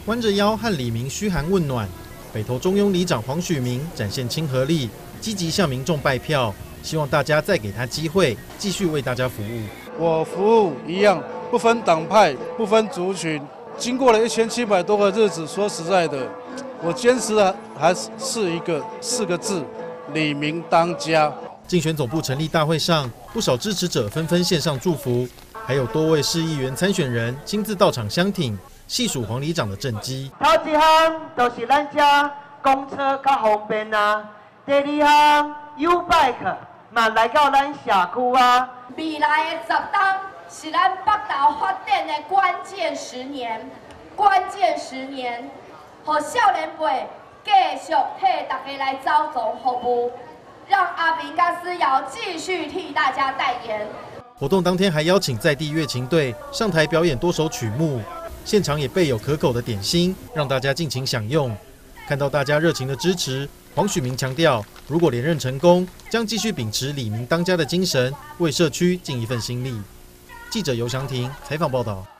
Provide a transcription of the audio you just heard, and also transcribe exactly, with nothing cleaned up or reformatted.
弯着腰和李明嘘寒问暖。北投中庸里长黄许明展现亲和力，积极向民众拜票，希望大家再给他机会，继续为大家服务。 我服务一样，不分党派，不分族群。经过了一千七百多个日子，说实在的，我坚持的还是一个四个字：李明当家。 竞选总部成立大会上，不少支持者纷纷献上祝福，还有多位市议员参选人亲自到场相挺，细数黄里长的政绩。 头一项就是咱家公车较方便啊，第二项 U-Bike 嘛来到咱社区啊。 未来的十当是咱北投发展的关键十年，关键十年，让少年辈继续替大家来招总服务。让阿明跟思瑶继续替大家代言。 活动当天还邀请在地乐琴队上台表演多首曲目，现场也备有可口的点心，让大家尽情享用。看到大家热情的支持，黄许明强调，如果连任成功，将继续秉持李明当家的精神，为社区尽一份心力。记者尤祥廷采访报道。